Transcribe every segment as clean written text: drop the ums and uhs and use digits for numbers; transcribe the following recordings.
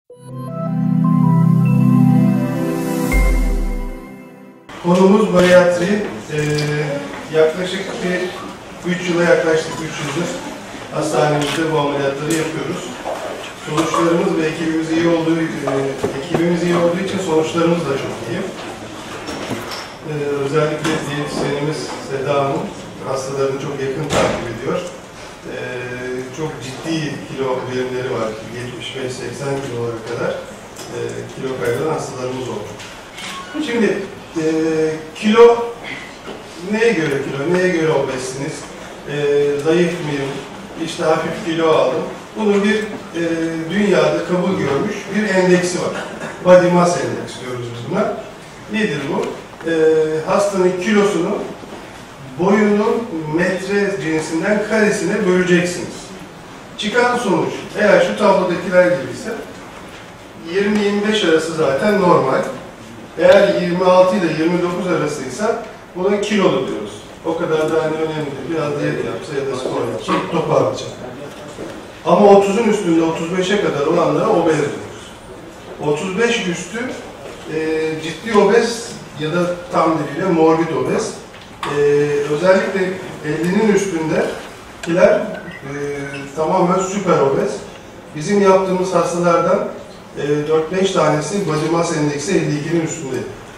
Konumuz bariatri. Yaklaşık 3 yıla yaklaştık, 3 yıldır hastanemizde bu ameliyatları yapıyoruz. Sonuçlarımız ve ekibimiz iyi olduğu için sonuçlarımız da çok iyi. Özellikle diyetisyenimiz Seda Hanım hastalarını çok yakın takip ediyor. Çok ciddi kilo verimleri var. 75-80 kilolara kadar kilo kaybeden hastalarımız oldu. Şimdi kilo, neye göre kilo, neye göre obezsiniz? Zayıf mıyım? İşte hafif kilo aldım. Bunun bir dünyada kabul görmüş bir endeksi var. Body mass index diyoruz biz buna. Nedir bu? Hastanın kilosunu boyunun metre cinsinden karesine böleceksiniz. Çıkan sonuç, eğer şu tablodakiler gibi ise 20-25 arası zaten normal. Eğer 26 ile 29 arasıysa buna kilolu diyoruz. O kadar da hani önemli değil. Biraz diyet yapsa ya da spor yapsa toparlayacak. Ama 30'un üstünde 35'e kadar olanlara obez diyoruz. 35 üstü ciddi obez ya da tam diliyle morbid obez. Özellikle 50'nin üstündekiler tamamen süper obez. Bizim yaptığımız hastalardan 4-5 tanesi body mass endeksi 52'nin üstünde.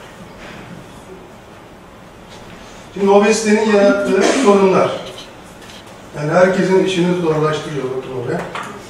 Şimdi obezitenin yarattığı sorunlar. Yani herkesin işini zorlaştırıyor, bakın oraya.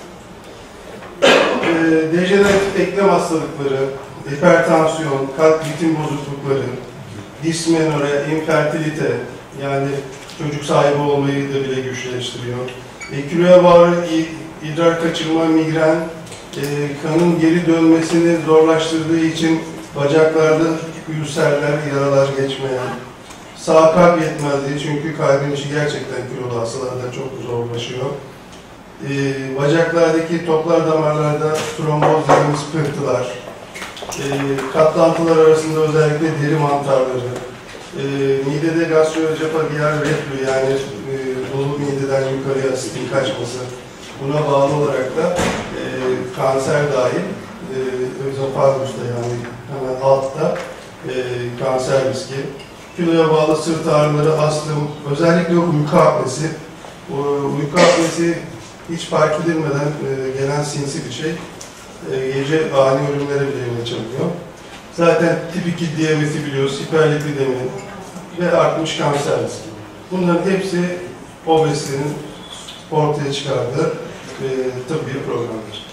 Dejeneratif eklem hastalıkları, hipertansiyon, kalp ritim bozuklukları, dismenore, infertilite, yani çocuk sahibi olmayı da bile güçleştiriyor. Kiloya bağlı idrar kaçırma, migren, kanın geri dönmesini zorlaştırdığı için bacaklarda ülserler, yaralar geçmeyen, sağ kalp yetmezliği, çünkü kalbin işi gerçekten kilolu hastalarda çok zorlaşıyor. Bacaklardaki toplar damarlarda tromboz dediğimiz pıhtılar, katlantılar arasında özellikle deri mantarları, midede gastroözofageal reflü, yani dolu mideden yukarıya asitin kaçması, buna bağlı olarak da kanser dahil, özofagus'ta yani hemen altta kanser riski, kiloya bağlı sırt ağrıları, astım, özellikle uyku apnesi. Uyku apnesi hiç fark edilmeden gelen sinsi bir şey. Gece ani ölümlere bile yol açabiliyor. Zaten tip 2 diyabeti biliyoruz, hiperlipidemi ve artmış kanser riski. Bunların hepsi obezitenin ortaya çıkardığı tıbbi programdır.